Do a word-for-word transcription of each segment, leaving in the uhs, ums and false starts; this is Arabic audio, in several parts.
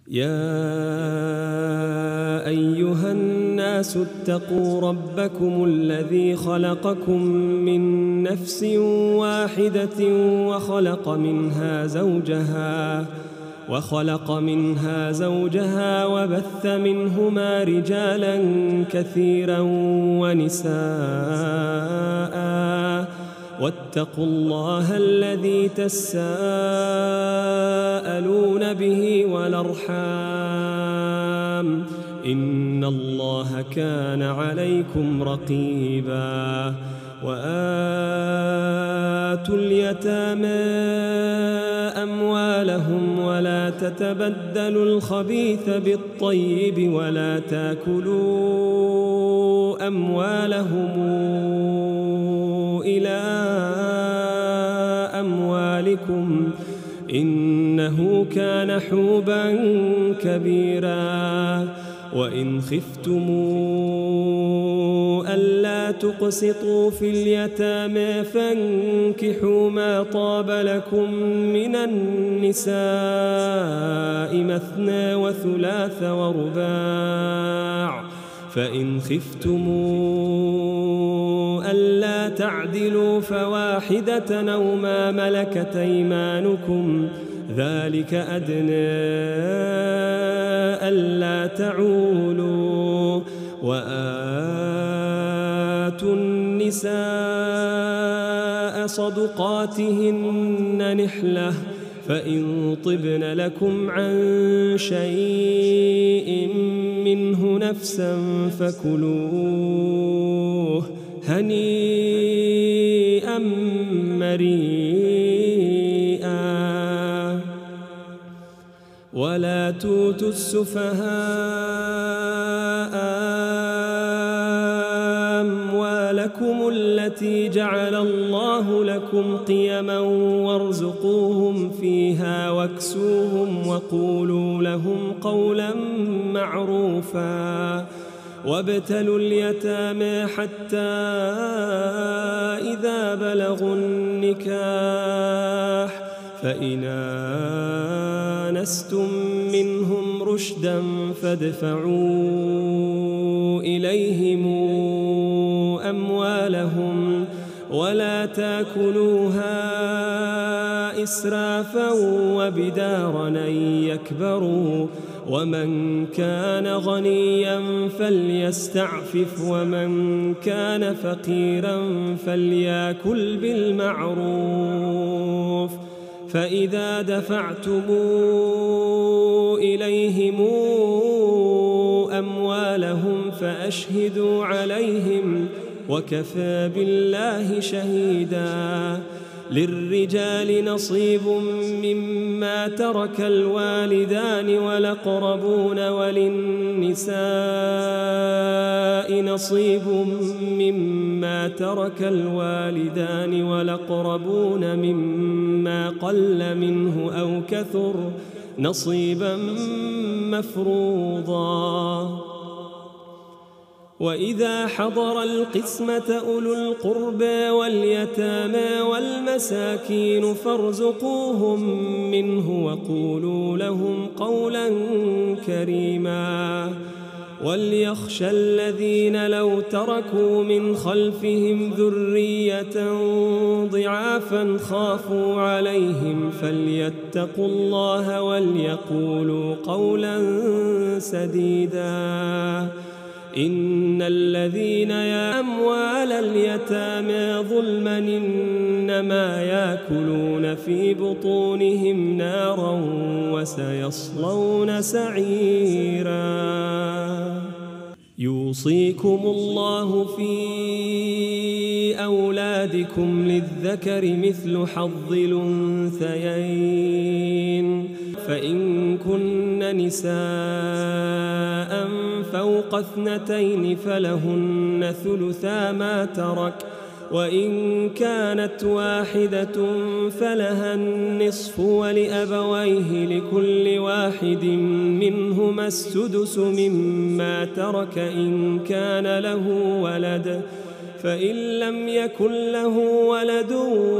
يا أيها الناس اتقوا ربكم الذي خلقكم من نفس واحدة وخلق منها زوجها وخلق منها زوجها وبث منهما رجالا كثيرا ونساء، واتقوا الله الذي تساءلون به والأرحام، إن الله كان عليكم رقيبا. وآتوا اليتامى أموالهم ولا تتبدلوا الخبيث بالطيب ولا تاكلوا أموالهم إلى أموالكم إنه كان حوبا كبيرا. وإن خفتموا ألا تقسطوا في اليتامى فانكحوا ما طاب لكم من النساء مثنى وثلاث ورباع، فإن خفتموا ألا تعدلوا فواحدة أو ما ملكت أيمانكم ذلك أدنى ألا تعولوا. وآتوا النساء صدقاتهن نحلة، فإن طبن لكم عن شيء منه نفسا فكلوه هنيئا مريئا. ولا تؤتوا السفهاء أموالكم التي جعل الله لكم قيما وارزقوهم فيها واكسوهم وقولوا لهم قولا معروفا. وابتلوا اليتامى حتى إذا بلغوا النكاح فإن آنستم منهم رشدا فادفعوا إليهم أموالهم ولا تاكلوها إسرافا وبدارا أن يكبروا. ومن كان غنيا فليستعفف ومن كان فقيرا فليأكل بالمعروف. فإذا دفعتم إليهم أموالهم فأشهدوا عليهم وكفى بالله شهيدا. للرجال نصيب مما ترك الوالدان والأقربون وللنساء نصيب مما ترك الوالدان والأقربون مما قل منه أو كثر نصيبا مفروضا. وإذا حضر القسمة أولو القربى واليتامى والمساكين فارزقوهم منه وقولوا لهم قولا كريما. وليخشى الذين لو تركوا من خلفهم ذرية ضعافا خافوا عليهم فليتقوا الله وليقولوا قولا سديدا. إن الذين يأكلون أموال اليتامى ظلما إنما يأكلون في بطونهم نارا وسيصلون سعيرا. يوصيكم الله في أولادكم للذكر مثل حظ الأنثيين، فإن كن نساء فوق اثنتين فلهن ثلثا ما ترك، وإن كانت واحدة فلها النصف ولأبويه لكل واحد منهما السدس مما ترك إن كان له ولد، فإن لم يكن له ولد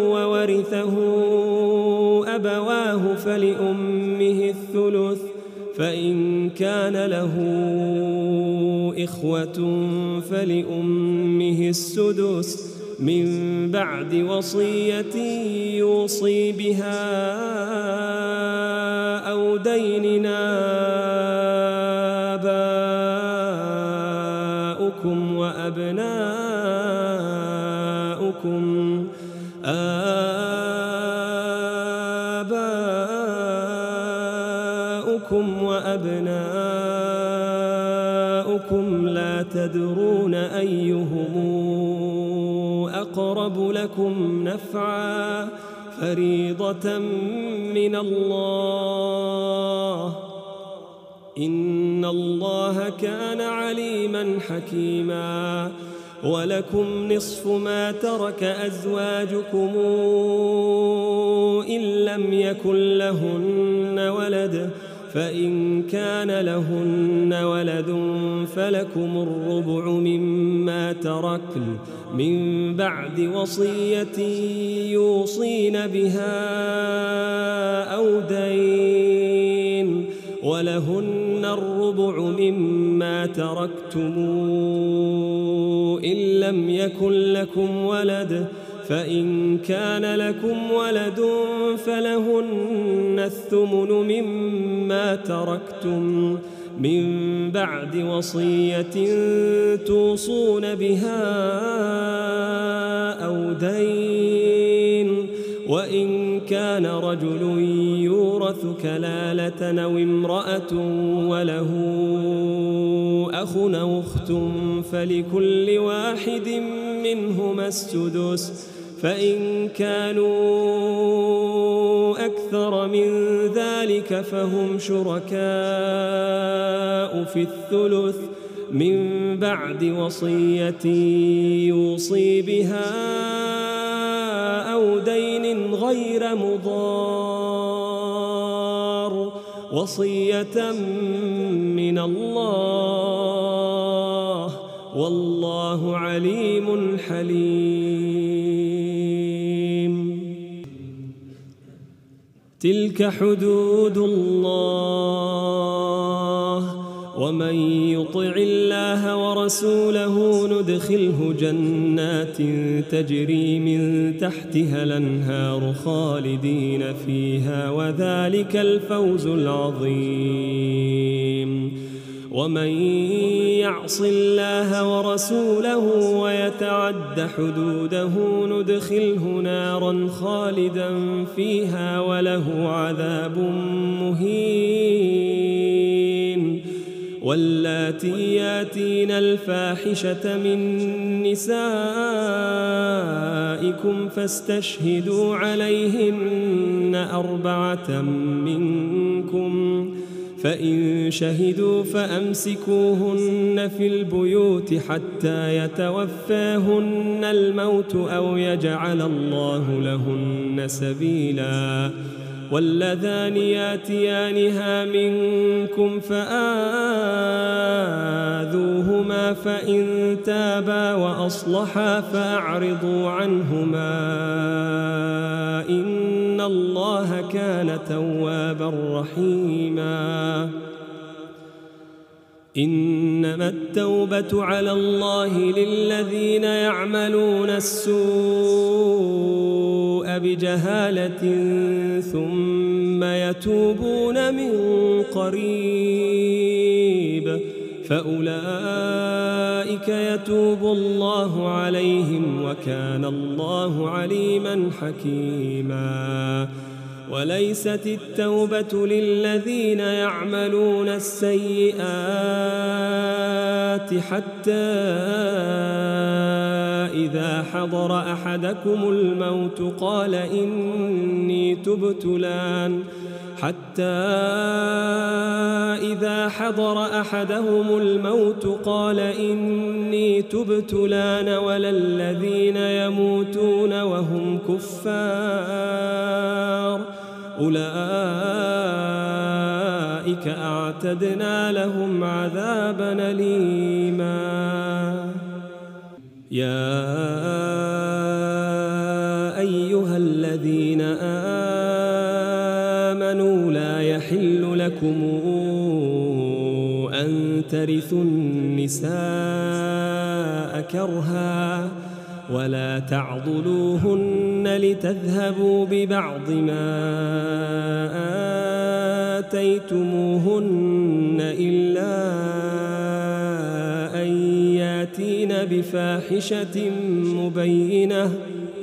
وورثه أبواه فلأمه الثلث، فإن كان له إخوة فلأمه السدس من بعد وصية يوصي بها أو دين. آباؤكم وأبناؤكم آباؤكم وأبناؤكم لا تدرون أيهم أقرب لكم نفعا فريضة من الله إن الله كان عليما حكيما. ولكم نصف ما ترك أزواجكم إن لم يكن لهن ولد فإن كان لهن ولد فلكم الربع مما تركن من بعد وصية يوصين بها أو دين ولهن الربع مما تركتم إن لم يكن لكم ولد فإن كان لكم ولد فلهن الثمن مما تركتم من بعد وصية توصون بها أو دين وإن كان رجل يورث كلالة أو امرأة وله أخ أو أخت فلكل واحد منهما السدس فإن كانوا أكثر من ذلك فهم شركاء في الثلث من بعد وصية يوصي بها أو دين غير مضار وصية من الله والله عليم حليم. تلك حدود الله ومن يطع الله ورسوله ندخله جنات تجري من تحتها الأنهار خالدين فيها وذلك الفوز العظيم. ومن يعص الله ورسوله ويتعد حدوده ندخله نارا خالدا فيها وله عذاب مهين. واللاتي ياتين الفاحشة من نسائكم فاستشهدوا عليهن أربعة منكم فإن شهدوا فأمسكوهن في البيوت حتى يتوفاهن الموت أو يجعل الله لهن سبيلا. واللذان ياتيانها منكم فآذوهما فإن تابا وأصلحا فأعرضوا عنهما إن الله كان توابا رحيما. إنما التوبة على الله للذين يعملون السوء بجهالة ثم يتوبون من قريب فأولئك يتوب الله عليهم وكان الله عليما حكيما. وليست التوبة للذين يعملون السيئات حتى إذا حضر أحدكم الموت قال إني تبت الآن حتى إذا حضر أحدهم الموت قال إني تبت الآن ولا الذين يموتون وهم كفار أولئك أعتدنا لهم عذابا أليما. يا أيها الذين آمنوا لا يحل يحل لكم أن ترثوا النساء كرها ولا تعضلوهن لتذهبوا ببعض ما آتيتموهن إلا أن ياتين بفاحشة مبينة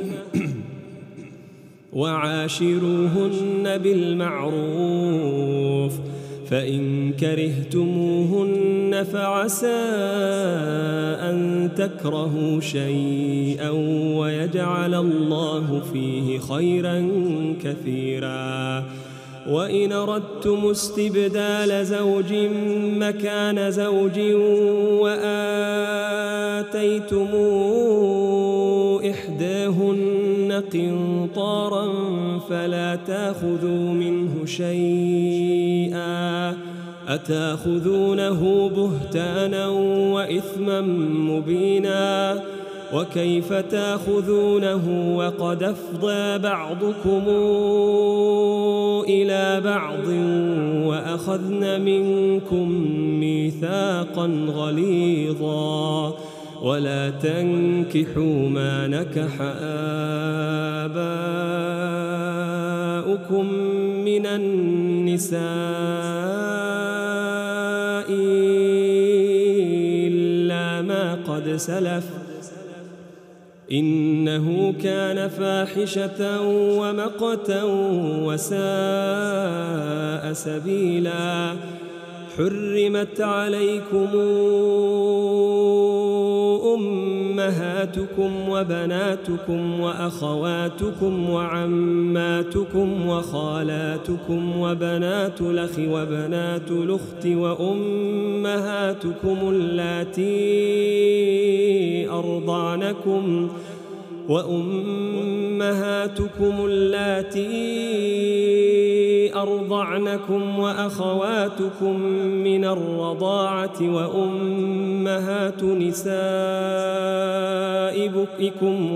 وعاشروهن بالمعروف فإن كرهتموهن فعسى أن تكرهوا شيئا ويجعل الله فيه خيرا كثيرا وإن أردتم استبدال زوج مكان زوج وآتيتم إحداهن قنطارا فلا تأخذوا منه شيئا أتأخذونه بهتانا وإثما مبينا وكيف تأخذونه وقد أفضى بعضكم إلى بعض وأخذن منكم ميثاقا غليظا ولا تنكحوا ما نكح آباؤكم من النساء إلا ما قد سلف إنه كان فاحشة ومقتا وساء سبيلا حرمت عليكم أمهاتكم وبناتكم وأخواتكم وعماتكم وخالاتكم وبنات الأخ وبنات الأخت وأمهاتكم اللاتي أرضعنكم وأمهاتكم اللاتي أرضعنكم وأخواتكم من الرضاعة وأمهات نسائكم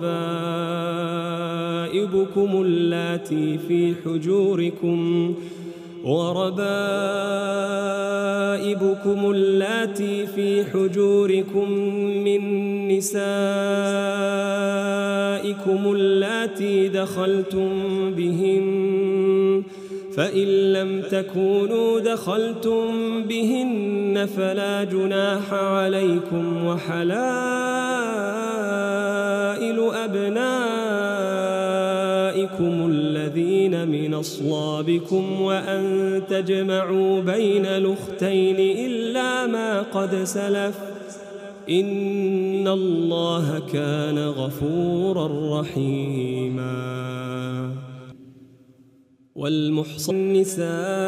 وربائبكم اللاتي في حجوركم وربائبكم اللاتي في حجوركم من نسائكم اللاتي دخلتم بهن فإن لم تكونوا دخلتم بهن فلا جناح عليكم وحلائل أبنائكم الذين من أصلابكم وأن تجمعوا بين الأختين إلا ما قد سلف إن الله كان غفورا رحيما والمحصن النساء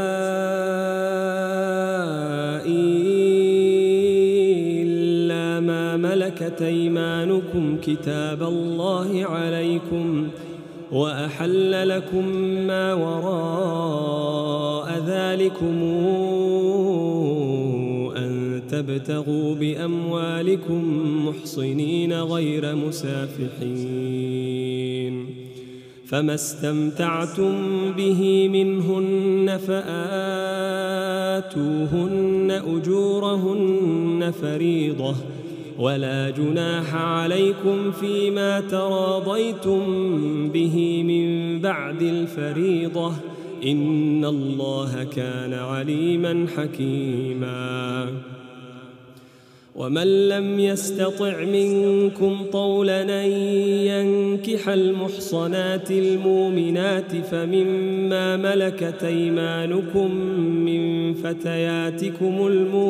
إلا ما ملكت أيمانكم كتاب الله عليكم وأحل لكم ما وراء ذلكم أن تبتغوا بأموالكم محصنين غير مسافحين فما استمتعتم به منهن فآتوهن أجورهن فريضة ولا جناح عليكم فيما تراضيتم به من بعد الفريضة إن الله كان عليما حكيما ومن لم يستطع منكم طولا أن ينكح المحصنات المؤمنات فمما ملكت أيمانكم من فتياتكم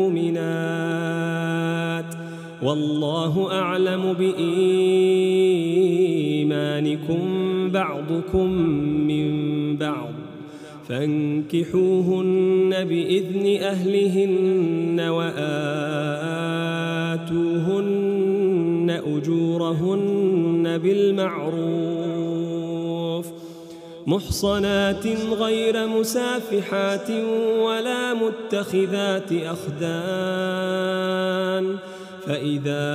المؤمنات والله أعلم بإيمانكم بعضكم من بعض فانكحوهن بإذن أهلهن وآتوهن أجورهن بالمعروف محصنات غير مسافحات ولا متخذات أخدان فإذا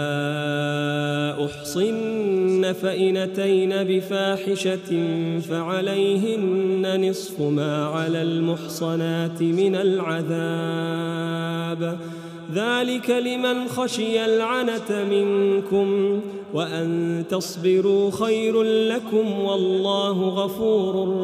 أحصن فإن أتين بفاحشة فعليهن نصف ما على المحصنات من العذاب، ذلك لمن خشي العنة منكم، وأن تصبروا خير لكم، والله غفور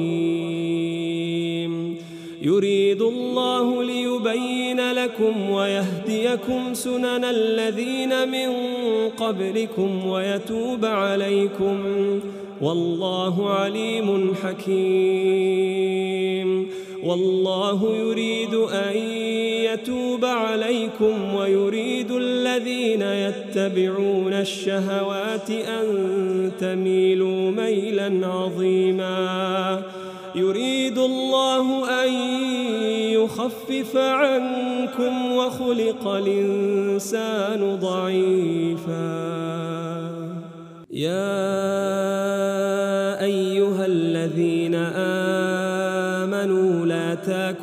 رحيم. يريد الله ليبين لكم ويهديكم سنن الذين من قبلكم ويتوب عليكم، والله عليم حكيم. والله يريد أن يتوب عليكم ويريد الذين يتبعون الشهوات أن تميلوا ميلا عظيما. يريد الله أن يخفف عنكم وخلق الإنسان ضعيفا. يا أيها الذين آمنوا لا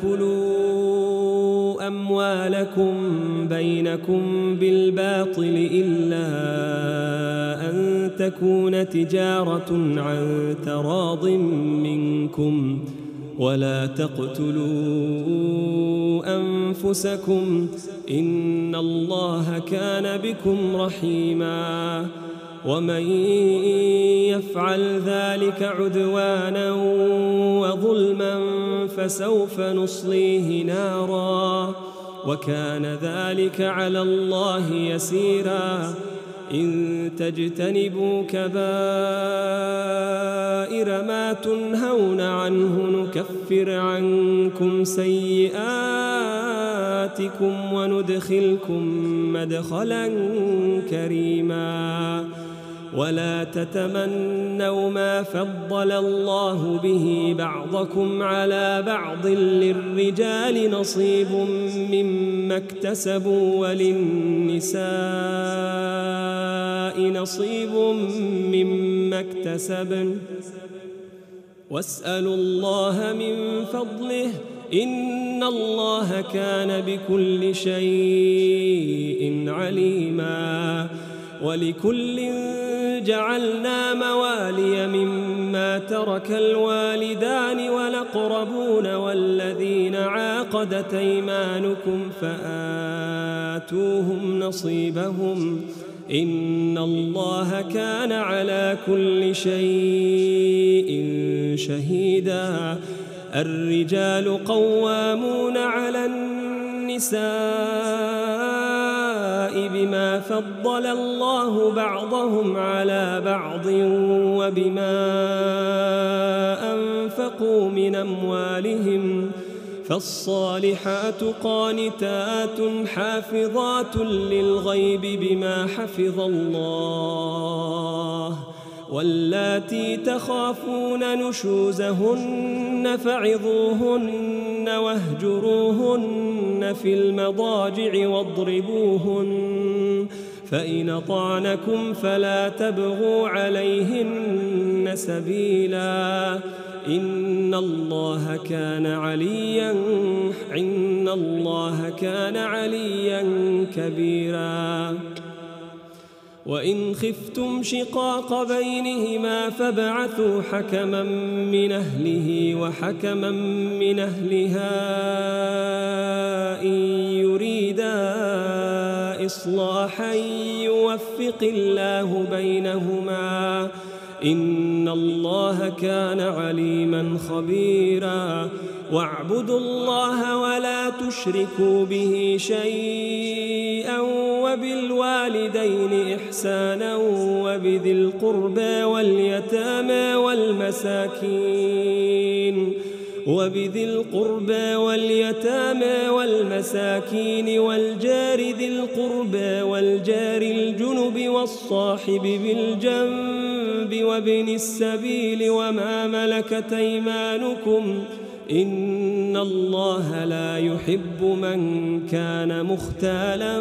تأكلوا أموالكم بينكم بالباطل إلا أن تكون تجارة عن تراض منكم، ولا تقتلوا أنفسكم إن الله كان بكم رحيما. ومن يفعل ذلك عدوانا وظلما فسوف نصليه نارا، وكان ذلك على الله يسيرا. إن تجتنبوا كبائر ما تنهون عنه نكفر عنكم سيئاتكم وندخلكم مدخلا كريما. ولا تتمنوا ما فضل الله به بعضكم على بعض، للرجال نصيب مما اكتسبوا وللنساء نصيب مما اكتسبن، واسألوا الله من فضله إن الله كان بكل شيء عليما. ولكل جعلنا موالي مما ترك الوالدان والأقربون والذين عاقدت أيمانكم فآتوهم نصيبهم إن الله كان على كل شيء شهيدا. الرجال قوامون على النساء بما فضل الله بعضهم على بعض وبما أنفقوا من أموالهم، فالصالحات قانتات حافظات للغيب بما حفظ الله. واللاتي تخافون نشوزهن فعظوهن واهجروهن في المضاجع واضربوهن، فإن أطعنكم فلا تبغوا عليهن سبيلا إن الله كان عليا إن الله كان عليا كبيرا. وإن خفتم شقاق بينهما فابعثوا حكما من أهله وحكما من أهلها إن يريدا إصلاحا يوفق الله بينهما إن الله كان عليما خبيرا. واعبدوا الله ولا تشركوا به شيئا وبالوالدين إحسانا وبذي القربى واليتامى والمساكين وبذي القربى واليتامى والمساكين والجار ذي القربى والجار الجنب والصاحب بالجنب وابن السبيل وما ملكت أيمانكم إن الله لا يحب من كان مختالا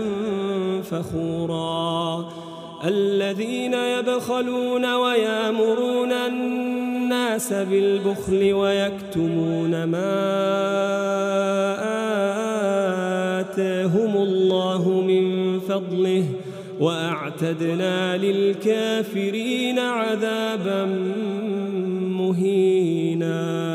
فخورا. الذين يبخلون ويأمرون الناس بالبخل ويكتمون ما آتاهم الله من فضله وأعتدنا للكافرين عذابا مهينا.